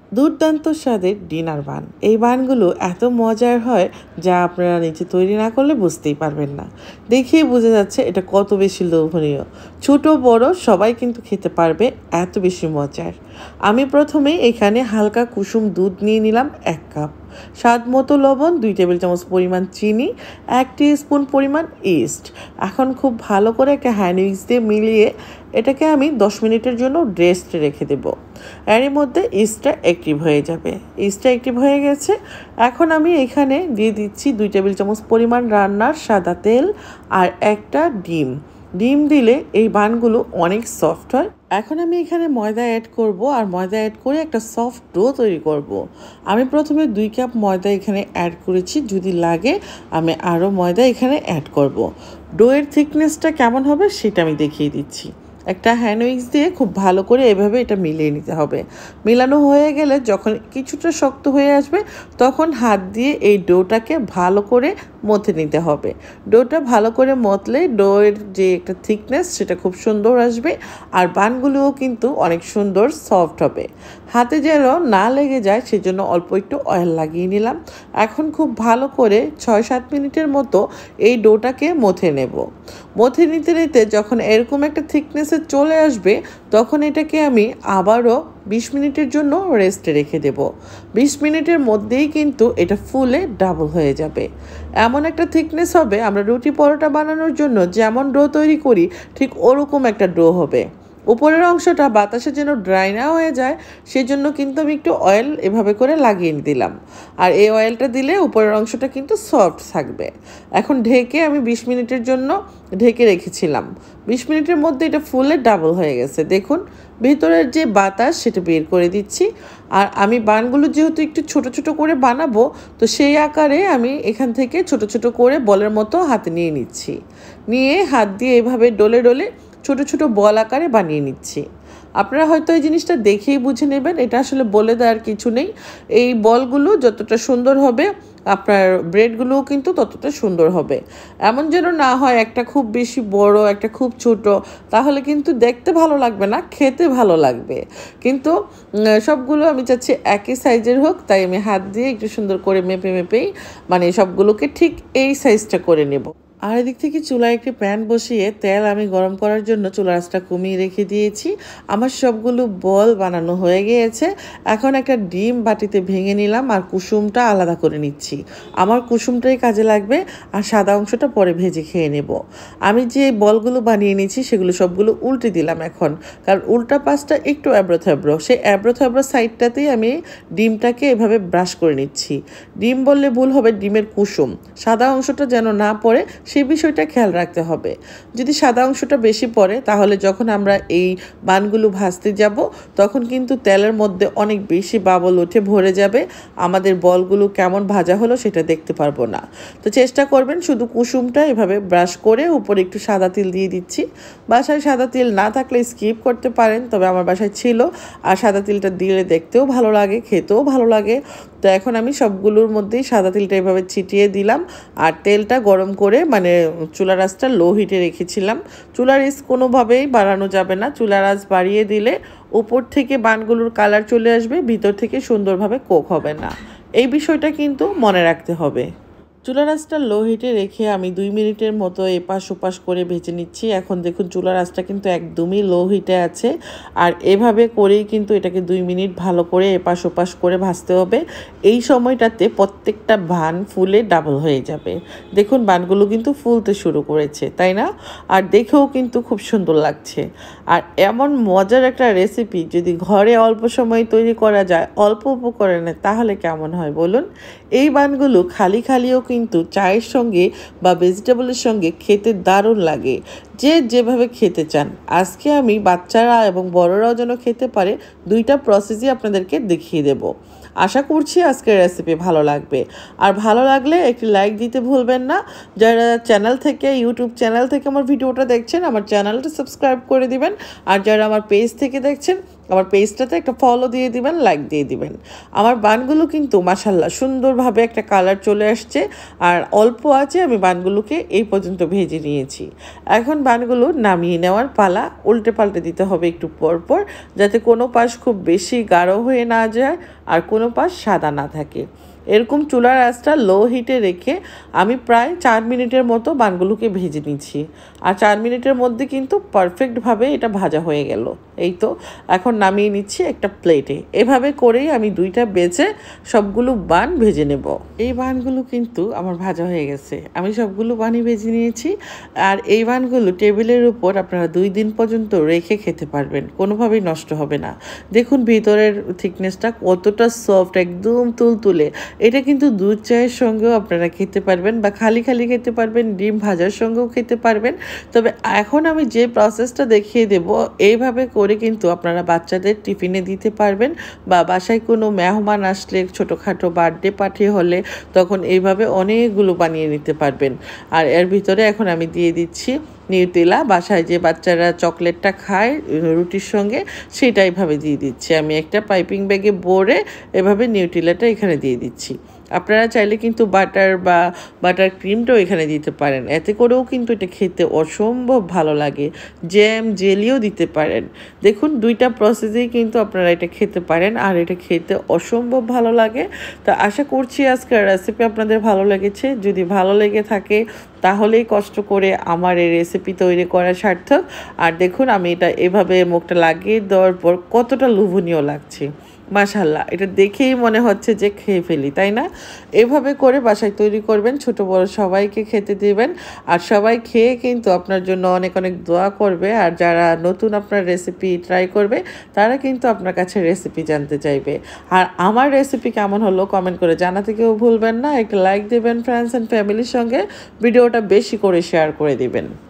দুর্দান্ত স্বাদের ডিনার বান। এই বানগুলো এত মজার হয় যা আপনারা নিজে তৈরি না করলে বুঝতেই পারবেন না। দেখেই বোঝা যাচ্ছে এটা কত বেশি লোভনীয়। ছোট বড় সবাই কিন্তু খেতে পারবে, এত বেশি মজার। আমি প্রথমে এখানে হালকা কুসুম দুধ নিয়ে নিলাম 1 কাপ, স্বাদ মতো লবণ, 2 টেবিল চামচ পরিমাণ চিনি, 1 স্পুন পরিমাণ ইস্ট। এখন খুব ভালো করে একটা হ্যান্ড উইক্স দিয়ে মিলিয়ে এটাকে আমি 10 মিনিটের জন্য রেস্টে রেখে দেব। এর মধ্যে ইস্টটা অ্যাক্টিভ হয়ে যাবে। ইস্টটা অ্যাক্টিভ হয়ে গেছে। এখন আমি এখানে দিয়ে দিচ্ছি 2 টেবিল চামচ পরিমাণ রান্নার সাদা তেল আর একটা ডিম দিলে এই বানগুলো অনেক সফট হয়। এখন আমি এখানে ময়দা অ্যাড করব আর ময়দা অ্যাড করে একটা সফট ডো তৈরি করব। আমি প্রথমে 2 কাপ ময়দা এখানে অ্যাড করেছি, যদি লাগে আমি আরও ময়দা এখানে অ্যাড করব। ডোয়ের থিকনেসটা কেমন হবে সেটা আমি দেখিয়ে দিচ্ছি। একটা হ্যান্ড উইক্স দিয়ে খুব ভালো করে এভাবে এটা মিলিয়ে নিতে হবে। মেলানো হয়ে গেলে যখন কিছুটা শক্ত হয়ে আসবে তখন হাত দিয়ে এই ডোটাকে ভালো করে মথে নিতে হবে। ডোটা ভালো করে মথলে ডোয়ের যে একটা থিকনেস সেটা খুব সুন্দর আসবে আর বানগুলোও কিন্তু অনেক সুন্দর সফট হবে। হাতে যেন না লেগে যায় সেজন্য অল্প একটু অয়েল লাগিয়ে নিলাম। এখন খুব ভালো করে 6-7 মিনিটের মতো এই ডোটাকে মথে নেব। মথে নিতে নিতে যখন এরকম একটা থিকনেসে চলে আসবে তখন এটাকে আমি আবারও 20 মিনিটের জন্য রেস্টে রেখে দেব। 20 মিনিটের মধ্যেই কিন্তু এটা ফুলে ডাবল হয়ে যাবে। এমন একটা থিকনেস হবে আমরা রুটি পরোটা বানানোর জন্য যেমন ডো তৈরি করি ঠিক ওরকম একটা ডো হবে। উপরের অংশটা বাতাসে যেন ড্রাই না হয়ে যায় সেজন্য কিন্তু আমি একটু অয়েল এভাবে করে লাগিয়ে দিলাম। আর এই অয়েলটা দিলে উপরের অংশটা কিন্তু সফট থাকবে। এখন ঢেকে আমি 20 মিনিটের জন্য ঢেকে রেখেছিলাম। 20 মিনিটের মধ্যে এটা ফুলে ডাবল হয়ে গেছে। দেখুন ভিতরের যে বাতাস সেটা বের করে দিচ্ছি। আর আমি বানগুলো যেহেতু একটু ছোট ছোট করে বানাবো তো সেই আকারে আমি এখান থেকে ছোট ছোট করে বলের মতো হাতে নিয়ে নিচ্ছি। নিয়ে হাত দিয়ে এভাবে ডলে ডলে ছোট ছোট বল আকারে বানিয়ে নিচ্ছি। আপনারা হয়তো এই জিনিসটা দেখেই বুঝে নেবেন, এটা আসলে বলে দেওয়ার কিছু নেই। এই বলগুলো যতটা সুন্দর হবে আপনার ব্রেডগুলোও কিন্তু ততটা সুন্দর হবে। এমন যেন না হয় একটা খুব বেশি বড় একটা খুব ছোট, তাহলে কিন্তু দেখতে ভালো লাগবে না, খেতে ভালো লাগবে। কিন্তু সবগুলো আমি চাচ্ছি একই সাইজের হোক, তাই আমি হাত দিয়ে একটু সুন্দর করে মেপেই মানে সবগুলোকে ঠিক এই সাইজটা করে নেব। আর এদিক থেকে চুলায় একটি প্যান বসিয়ে তেল আমি গরম করার জন্য চুলার আঁচটা কমিয়ে রেখে দিয়েছি। আমার সবগুলো বল বানানো হয়ে গিয়েছে। এখন একটা ডিম বাটিতে ভেঙে নিলাম আর কুসুমটা আলাদা করে নিচ্ছি। আমার কুসুমটাই কাজে লাগবে আর সাদা অংশটা পরে ভেজে খেয়ে নেব। আমি যে বলগুলো বানিয়ে নিয়েছি সেগুলো সবগুলো উল্টে দিলাম এখন, কারণ উল্টা পাশটা একটু অ্যাব্রো সেই অ্যাব্রো সাইডটাতেই আমি ডিমটাকে এভাবে ব্রাশ করে নিচ্ছি। ডিম বললে ভুল হবে, ডিমের কুসুম, সাদা অংশটা যেন না পড়ে সেই বিষয়টা খেয়াল রাখতে হবে। যদি সাদা অংশটা বেশি পড়ে তাহলে যখন আমরা এই বানগুলো ভাজতে যাব তখন কিন্তু তেলের মধ্যে অনেক বেশি বাবল উঠে ভরে যাবে, আমাদের বলগুলো কেমন ভাজা হলো সেটা দেখতে পারবো না। তো চেষ্টা করবেন শুধু কুসুমটা এভাবে ব্রাশ করে উপরে একটু সাদা তিল দিয়ে দিচ্ছি। বাসায় সাদা তিল না থাকলে স্কিপ করতে পারেন, তবে আমার বাসায় ছিল আর সাদা তিলটা দিলে দেখতেও ভালো লাগে, খেতেও ভালো লাগে। তো এখন আমি সবগুলোর মধ্যেই সাদা তিলটা এভাবে ছিটিয়ে দিলাম আর তেলটা গরম করে মানে চুলার আঁচটা লো হিটে রেখেছিলাম। চুলার আঁচ কোনোভাবেই বাড়ানো যাবে না, চুলার আঁচ বাড়িয়ে দিলে উপর থেকে বানগুলোর কালার চলে আসবে, ভিতর থেকে সুন্দরভাবে কুক হবে না। এই বিষয়টা কিন্তু মনে রাখতে হবে। চুলার আঁচটা লো হিটে রেখে আমি 2 মিনিটের মতো এপাশ ওপাশ করে ভেজে নিচ্ছি। এখন দেখুন চুলার আঁচটা কিন্তু একদমই লো হিটে আছে আর এভাবে করেই কিন্তু এটাকে 2 মিনিট ভালো করে এপাশ ওপাশ করে ভাজতে হবে। এই সময়টাতে প্রত্যেকটা বান ফুলে ডাবল হয়ে যাবে। দেখুন বানগুলো কিন্তু ফুলতে শুরু করেছে, তাই না? আর দেখেও কিন্তু খুব সুন্দর লাগছে। আর এমন মজার একটা রেসিপি যদি ঘরে অল্প সময় তৈরি করা যায়, অল্প উপকরণে, তাহলে কেমন হয় বলুন? এই বানগুলো খালিও কিন্তু চায়ের সঙ্গে বা ভেজিটেবলের সঙ্গে খেতে দারুণ লাগে, যে যেভাবে খেতে চান। আজকে আমি বাচ্চারা এবং বড়রাও যেন খেতে পারে দুইটা প্রসেসই আপনাদেরকে দেখিয়ে দেব। আশা করছি আজকের রেসিপি ভালো লাগবে। আর ভালো লাগলে একটি লাইক দিতে ভুলবেন না। যারা ইউটিউব চ্যানেল থেকে আমার ভিডিওটা দেখছেন আমার চ্যানেলটা সাবস্ক্রাইব করে দিবেন। আর যারা আমার পেজ থেকে দেখছেন আমার পেজটাতে একটা ফলো দিয়ে দিবেন, লাইক দিয়ে দিবেন। আমার বানগুলো কিন্তু মাশাল্লাহ সুন্দরভাবে একটা কালার চলে আসছে, আর অল্প আছে আমি বানগুলোকে এই পর্যন্ত ভেজে নিয়েছি। এখন বানগুলো নামিয়ে নেওয়ার পালা। উল্টে পাল্টে দিতে হবে একটু পরপর, যাতে কোনো পাশ খুব বেশি গাঢ় হয়ে না যায় আর কোনো পাশ সাদা না থাকে। এরকম চুলার আঁচটা লো হিটে রেখে আমি প্রায় 4 মিনিটের মতো বানগুলোকে ভেজে নিচ্ছি। আর 4 মিনিটের মধ্যে কিন্তু পারফেক্টভাবে এটা ভাজা হয়ে গেল। এই তো এখন নামিয়ে নিচ্ছি একটা প্লেটে। এভাবে করেই আমি 2টা বেজে সবগুলো বান ভেজে নেব। এই বানগুলো কিন্তু আমার ভাজা হয়ে গেছে, আমি সবগুলো বানই ভেজে নিয়েছি। আর এই বানগুলো টেবিলের উপর আপনারা 2 দিন পর্যন্ত রেখে খেতে পারবেন, কোনোভাবেই নষ্ট হবে না। দেখুন ভিতরের থিকনেসটা কতটা সফট, একদম তুলতুলে। এটা কিন্তু দুধ চায়ের সঙ্গেও আপনারা খেতে পারবেন, বা খালি খালি খেতে পারবেন, ডিম ভাজার সঙ্গেও খেতে পারবেন। তবে এখন আমি যে প্রসেসটা দেখিয়ে দেব, এইভাবে করে কিন্তু আপনারা বাচ্চাদের টিফিনে দিতে পারবেন, বা বাসায় কোনো মেহমান আসলে, ছোটোখাটো বার্থডে পার্টি হলে তখন এইভাবে অনেকগুলো বানিয়ে নিতে পারবেন। আর এর ভিতরে এখন আমি দিয়ে দিচ্ছি নিউটেলা। বাসায় যে বাচ্চারা চকলেটটা খায় রুটির সঙ্গে, সেটা এইভাবে দিয়ে দিচ্ছি। আমি একটা পাইপিং ব্যাগে ভরে এভাবে নিউটেলাটা এখানে দিয়ে দিচ্ছি। আপনারা চাইলে কিন্তু বাটার বা বাটার ক্রিমটাও এখানে দিতে পারেন, এতে করেও কিন্তু এটা খেতে অসম্ভব ভালো লাগে। জ্যাম জেলিও দিতে পারেন। দেখুন 2টা প্রসেসেই কিন্তু আপনারা এটা খেতে পারেন, আর এটা খেতে অসম্ভব ভালো লাগে। তা আশা করছি আজকের রেসিপি আপনাদের ভালো লেগেছে। যদি ভালো লেগে থাকে তাহলেই কষ্ট করে আমার এই রেসিপি তৈরি করা সার্থক। আর দেখুন আমি এটা এভাবে মুখটা লাগিয়ে দেওয়ার পর কতটা লোভনীয় লাগছে। মাশাল্লাহ, এটা দেখেই মনে হচ্ছে যে খেয়ে ফেলি, তাই না? এভাবে করে বাসায় তৈরি করবেন, ছোট বড় সবাইকে খেতে দিবেন। আর সবাই খেয়ে কিন্তু আপনার জন্য অনেক অনেক দোয়া করবে। আর যারা নতুন আপনার রেসিপি ট্রাই করবে, তারা কিন্তু আপনার কাছে রেসিপি জানতে চাইবে। আর আমার রেসিপি কেমন হলো কমেন্ট করে জানাতে কেউ ভুলবেন না। একটা লাইক দেবেন, ফ্রেন্ডস অ্যান্ড ফ্যামিলির সঙ্গে ভিডিওটা বেশি করে শেয়ার করে দিবেন।